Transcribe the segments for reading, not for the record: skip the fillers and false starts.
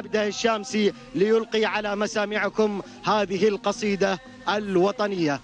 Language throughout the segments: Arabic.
عبده الشامسي ليلقي على مسامعكم هذه القصيدة الوطنية.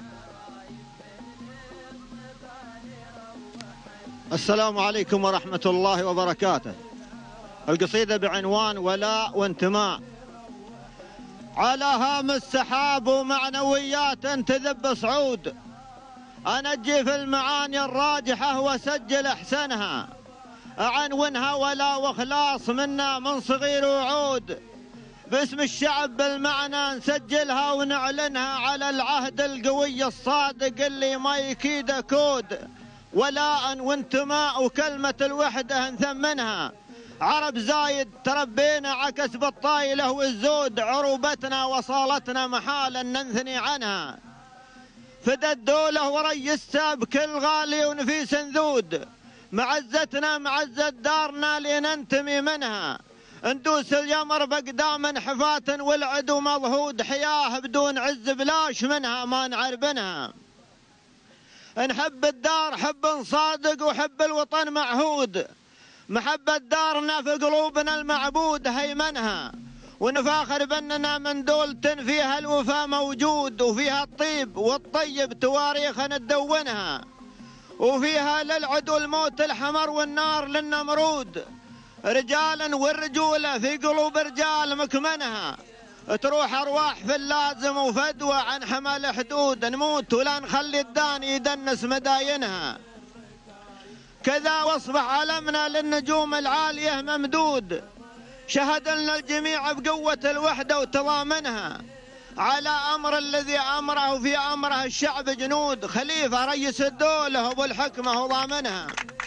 السلام عليكم ورحمة الله وبركاته. القصيدة بعنوان ولاء وانتماء. على هام السحاب ومعنويات تذب صعود، أنجي في المعاني الراجحة وسجل أحسنها، أعنونها ولا وخلاص منا من صغير وعود، باسم الشعب بالمعنى نسجلها ونعلنها على العهد القوي الصادق اللي ما يكيد كود، ولاء وانتماء وكلمة الوحدة نثمنها، عرب زايد تربينا عكس بالطايلة والزود، عروبتنا وصالتنا محالا ننثني عنها، فدى الدولة وريستها بكل غالي ونفيس نذود، معزتنا معزة دارنا لننتمي منها، ندوس اليمر بقدام حفاة والعدو مضهود، حياه بدون عز بلاش منها ما نعربنها، نحب الدار حب صادق وحب الوطن معهود، محبة دارنا في قلوبنا المعبود هيمنها، ونفاخر بأننا من دولة فيها الوفا موجود، وفيها الطيب والطيب تواريخ ندونها، وفيها للعدو الموت الحمر والنار للنمرود، رجالا والرجولة في قلوب رجال مكمنها، تروح أرواح في اللازم وفدوى عن حمل حدود، نموت ولا نخلي الداني يدنس مداينها، كذا واصبح علمنا للنجوم العالية ممدود، شهد لنا الجميع بقوة الوحدة وتضامنها، على أمر الذي أمره في أمره الشعب جنود، خليفة رئيس الدولة أبو الحكمة وضامنها،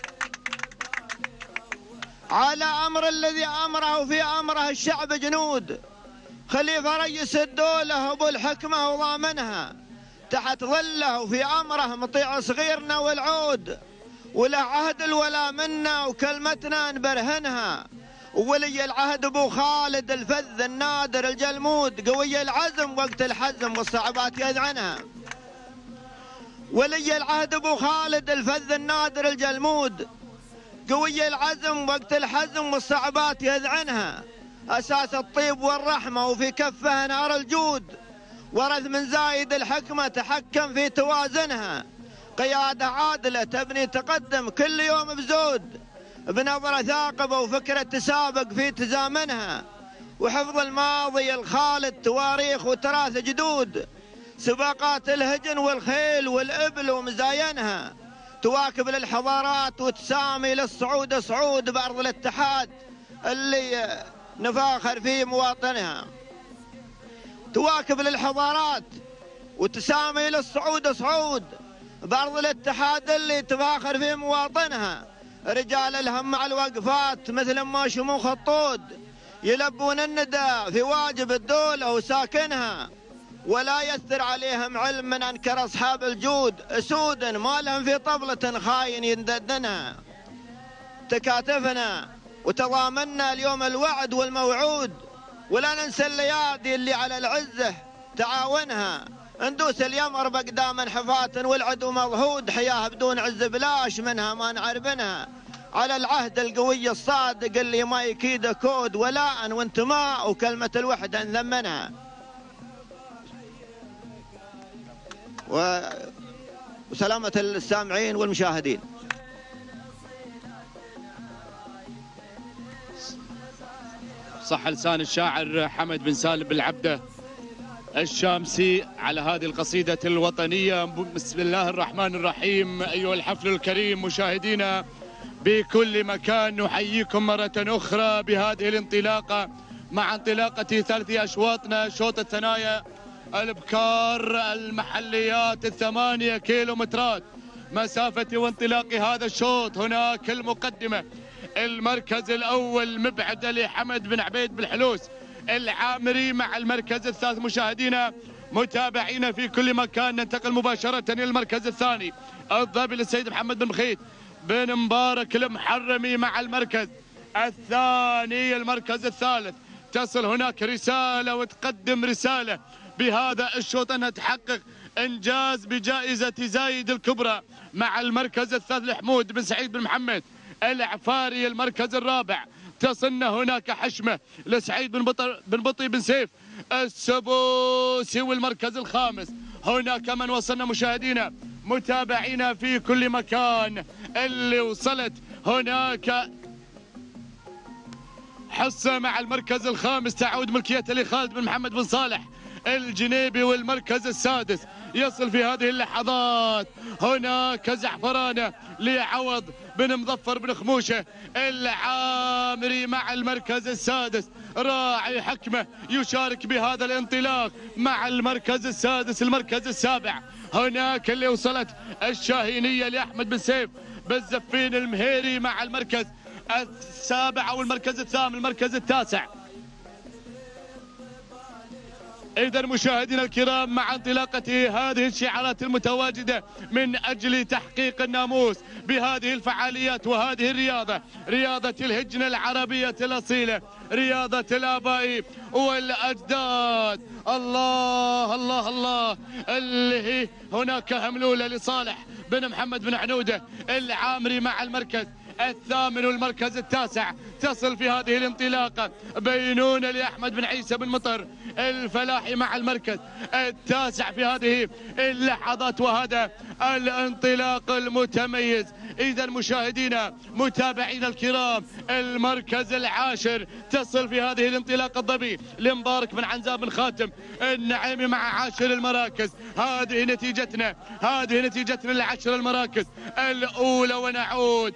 على أمر الذي أمره في أمره الشعب جنود، خليفة رئيس الدولة أبو الحكمة وضامنها، تحت ظله وفي أمره مطيع صغيرنا والعود، وله عهد الولا منا وكلمتنا نبرهنها، وولي العهد ابو خالد الفذ النادر الجلمود، قوي العزم وقت الحزم والصعبات يذعنها، ولي العهد ابو خالد الفذ النادر الجلمود، قوي العزم وقت الحزم والصعبات يذعنها، اساس الطيب والرحمه وفي كفه نار الجود، ورث من زايد الحكمه تحكم في توازنها، قياده عادله تبني تقدم كل يوم بزود، بنظرة ثاقبة وفكرة تسابق في تزامنها، وحفظ الماضي الخالد تواريخ وتراث جدود، سباقات الهجن والخيل والإبل ومزاينها، تواكب للحضارات وتسامي للصعود صعود بأرض الاتحاد اللي نفاخر في مواطنها، تواكب للحضارات وتسامي للصعود صعود بأرض الاتحاد اللي تفاخر في مواطنها، رجال الهم مع الوقفات مثل ما شموخ الطود، يلبون الندى في واجب الدولة وساكنها، ولا يثر عليهم علم من أنكر أصحاب الجود، أسود ما لهم في طبلة خاين ينددنها، تكاتفنا وتضامنا اليوم الوعد والموعود، ولا ننسى الليادي اللي على العزة تعاونها، ندوس اليمر بقدام حفاة والعدو مضهود، حياه بدون عز بلاش منها ما نعربنها، على العهد القوي الصادق اللي ما يكيد كود، ولاء وانتماء وكلمة الوحدة نذمنها. وسلامة السامعين والمشاهدين. صح لسان الشاعر حمد بن سالم بالعبده الشامسي على هذه القصيدة الوطنية. بسم الله الرحمن الرحيم. أيها الحفل الكريم مشاهدينا بكل مكان، نحييكم مرة أخرى بهذه الانطلاقة مع انطلاقة ثالث أشواطنا، شوط الثنايا الابكار المحليات 8 كيلومترات مسافة وانطلاق هذا الشوط. هناك المقدمة المركز الأول مبعدة لحمد بن عبيد بالحلوس العامري مع المركز الثالث. مشاهدينا متابعينا في كل مكان، ننتقل مباشرة إلى المركز الثاني الضابي للسيد محمد بن مخيت بن مبارك المحرمي مع المركز الثاني. المركز الثالث تصل هناك رسالة وتقدم رسالة بهذا الشوط أنها تحقق إنجاز بجائزة زايد الكبرى مع المركز الثالث لحمود بن سعيد بن محمد العفاري. المركز الرابع تصلنا هناك حشمة لسعيد بن بطي بن سيف السبوسي والمركز الخامس. هناك من وصلنا مشاهدينا متابعينا في كل مكان اللي وصلت هناك حصة مع المركز الخامس تعود ملكيتها لخالد بن محمد بن صالح الجنيبي. والمركز السادس يصل في هذه اللحظات هناك زعفرانة لعوض بن مظفر بن خموشة العامري مع المركز السادس. راعي حكمة يشارك بهذا الانطلاق مع المركز السادس. المركز السابع هناك اللي وصلت الشاهينية لأحمد بن سيف بالزفين المهيري مع المركز السابع أو المركز الثامن. المركز التاسع إذا مشاهدينا الكرام مع انطلاقة هذه الشعارات المتواجدة من أجل تحقيق الناموس بهذه الفعاليات وهذه الرياضة، رياضة الهجنة العربية الأصيلة، رياضة الآباء والأجداد. الله الله الله، اللي هي هناك هملولة لصالح بن محمد بن عنودة العامري مع المركز الثامن. والمركز التاسع تصل في هذه الانطلاقة بينونة لأحمد بن عيسى بن مطر الفلاحي مع المركز التاسع في هذه اللحظات وهذا الانطلاق المتميز. إذا مشاهدينا متابعينا الكرام المركز العاشر تصل في هذه الانطلاقة الضبي لمبارك بن عنزاب بن خاتم النعيمي مع عاشر المراكز. هذه نتيجتنا لعشر المراكز الأولى. ونعود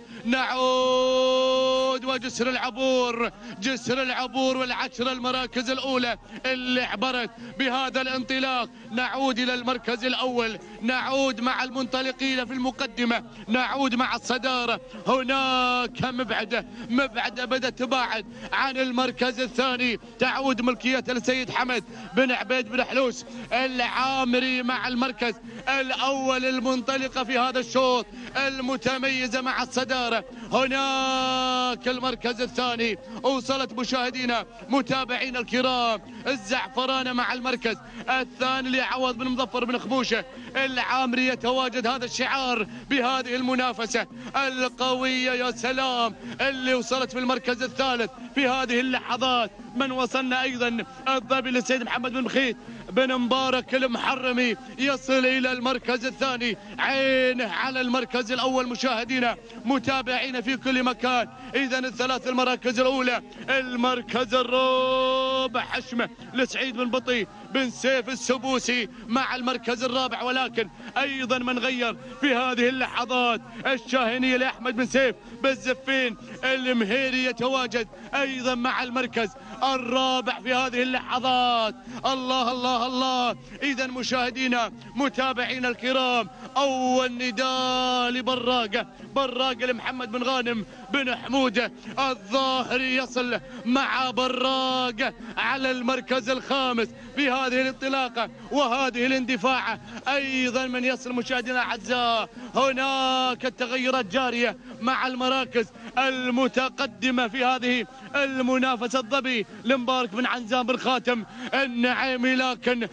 وجسر العبور والعشر المراكز الأولى اللي عبرت بهذا الانطلاق. نعود إلى المركز الأول، نعود مع المنطلقين في المقدمة، نعود مع الصدارة. هناك مبعدة بدأت تباعد عن المركز الثاني، تعود ملكيتها للسيد حمد بن عبيد بن حلوس العامري مع المركز الأول. المنطلقة في هذا الشوط المتميزة مع الصدارة. هناك المركز الثاني وصلت مشاهدينا متابعينا الكرام الزعفرانة مع المركز الثاني لعوض بن مظفر بن خموشة العامري. يتواجد هذا الشعار بهذه المنافسة القوية. يا سلام، اللي وصلت في المركز الثالث في هذه اللحظات. من وصلنا أيضا الضبي للسيد محمد بن مخيت بن مبارك المحرمي يصل إلى المركز الثاني. عينه على المركز الأول مشاهدينا متابعين في كل مكان. إذا الثلاث المراكز الأولى، المركز الرابع حشمة لسعيد بن بطي بن سيف السبوسي مع المركز الرابع. ولكن أيضا من غير في هذه اللحظات الشاهينية لأحمد بن سيف بالزفين المهيري يتواجد أيضا مع المركز الرابع في هذه اللحظات. الله الله الله. إذا مشاهدينا متابعينا الكرام أول نداء لبراقة لمحمد بن غانم بن حمودة الظاهري يصل مع براقة على المركز الخامس في هذه الانطلاقة وهذه الاندفاعة. أيضا من يصل مشاهدينا الأعزاء هناك التغيرات جارية مع المراكز المتقدمة في هذه المنافسة. الضبي لمبارك بن عنزام بن خاتم النعيمي. لكن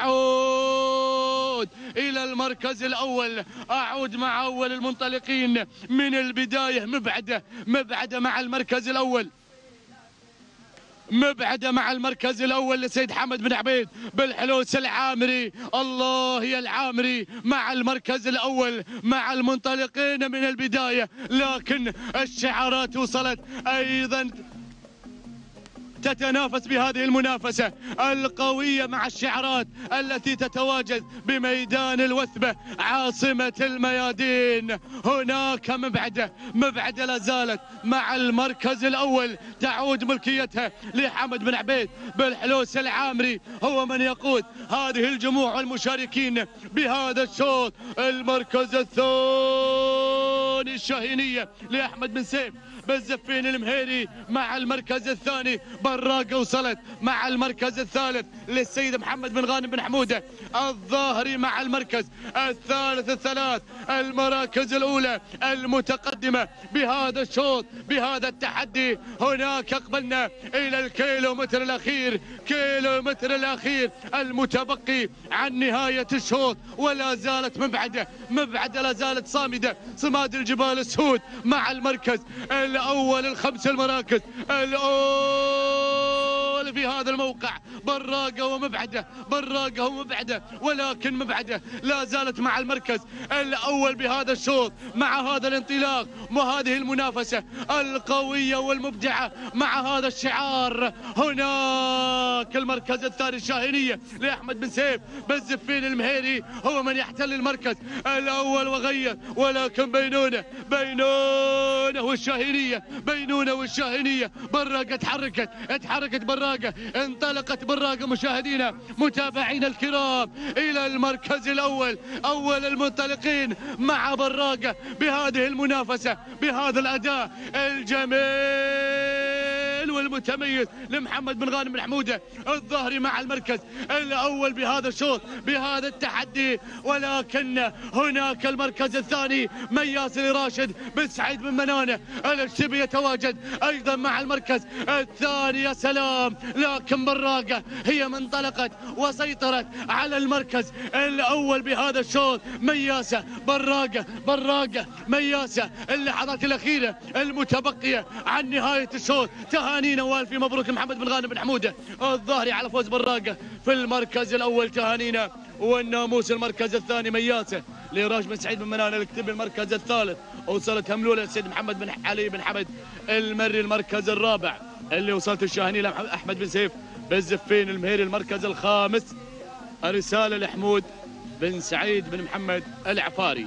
أعود إلى المركز الأول، أعود مع أول المنطلقين من البداية. مبعدة مع المركز الأول، مبعدة مع المركز الأول لسيد حمد بن عبيد بالحلوس العامري. الله يا العامري مع المركز الأول مع المنطلقين من البداية. لكن الشعارات وصلت أيضا تتنافس بهذه المنافسة القوية مع الشعارات التي تتواجد بميدان الوثبة عاصمة الميادين. هناك مبعدة لا زالت مع المركز الأول، تعود ملكيتها لحمد بن عبيد بالحلوس العامري. هو من يقود هذه الجموع والمشاركين بهذا الشوط. المركز الثاني الشاهينية لأحمد بن سيف بالزفين المهيري مع المركز الثاني. براقة وصلت مع المركز الثالث للسيد محمد بن غانم بن حمودة الظاهري مع المركز الثالث. الثلاث المراكز الأولى المتقدمة بهذا الشوط بهذا التحدي. هناك أقبلنا إلى الكيلومتر الأخير المتبقي عن نهاية الشوط. ولا زالت مبعدة لا زالت صامدة صماد الجبال السود مع المركز الأول الخمس المراكز الأول في هذا الموقع براقة ومبعدة، براقة ومبعدة، ولكن مبعدة لا زالت مع المركز الأول بهذا الشوط، مع هذا الانطلاق وهذه المنافسة القوية والمبدعة، مع هذا الشعار. هناك المركز الثاني الشاهينية لأحمد بن سيف بالزفين المهيري هو من يحتل المركز الأول وغير، ولكن بينونة والشاهينية، بينونة والشاهينية. براقة اتحركت براقة، انطلقت براقة. مشاهدينا متابعينا الكرام إلى المركز الأول، أول المنطلقين مع براقة بهذه المنافسة، بهذا الأداء الجميل والمتميز لمحمد بن غانم بن حمودة الظاهري مع المركز الأول بهذا الشوط، بهذا التحدي. ولكن هناك المركز الثاني مياس راشد بن سعيد بن منانة الاشتبي يتواجد أيضا مع المركز الثاني. يا سلام، لكن براقة هي من انطلقت وسيطرت على المركز الأول بهذا الشوط. مياسة براقة مياسة، اللحظات الأخيرة المتبقية عن نهاية الشوط. تهانينا والف مبروك محمد بن غانم بن حمودة الظاهري على فوز براقة في المركز الأول. تهانينا. والناموس المركز الثاني مياسة لراج بن سعيد بن منان الكتبي المركز الثالث. وصلت هملولة السيد محمد بن علي بن حمد المري المركز الرابع، اللي وصلت الشاهيني لأحمد بن سيف بالزفين المهيري المركز الخامس. رسالة لحمود بن سعيد بن محمد العفاري.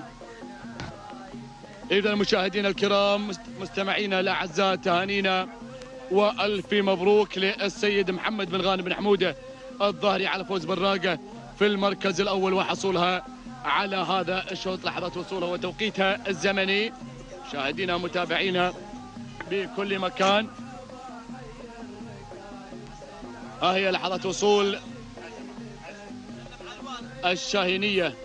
إذا المشاهدين الكرام مستمعينا الأعزاء، تهانينا وألف مبروك للسيد محمد بن غانم بن حمودة الظاهري على فوز براقة في المركز الأول وحصولها على هذا الشوط، لحظة وصولها وتوقيتها الزمني. مشاهدينا متابعينا بكل مكان، ها هي لحظة وصول الشاهينية،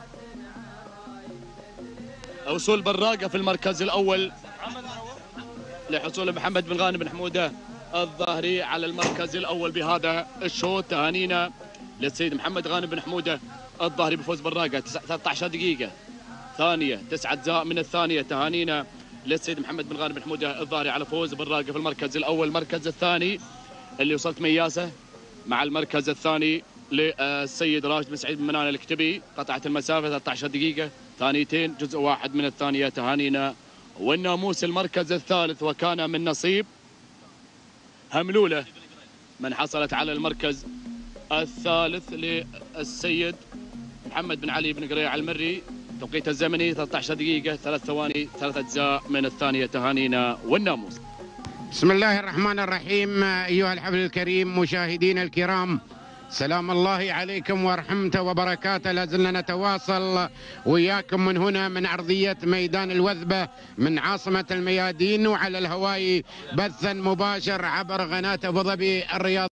وصول براقة في المركز الأول لحصول محمد بن غانم بن حمودة الظاهري على المركز الأول بهذا الشوط. تهانينا للسيد محمد غانم بن حمودة الظاهري بفوز براقة 13 دقيقة ثانية 9 أجزاء من الثانية. تهانينا للسيد محمد بن غانم بن حمودة الظاهري على فوز براقة في المركز الأول. المركز الثاني اللي وصلت مياسة مع المركز الثاني للسيد راشد بن سعيد بن منان الكتبي، قطعت المسافة 13 دقيقة ثانيتين جزء واحد من الثانية. تهانينا. والناموس المركز الثالث، وكان من نصيب هملولة من حصلت على المركز الثالث للسيد محمد بن علي بن قريع المري، توقيت الزمني 13 دقيقة 3 ثواني 3 أجزاء من الثانية. تهانينا والناموس. بسم الله الرحمن الرحيم. أيها الحفل الكريم، مشاهدينا الكرام، سلام الله عليكم ورحمته وبركاته. لازلنا نتواصل وياكم من هنا من أرضية ميدان الوثبة من عاصمة الميادين، وعلى الهواء بثا مباشر عبر قناة أبو ظبي الرياض.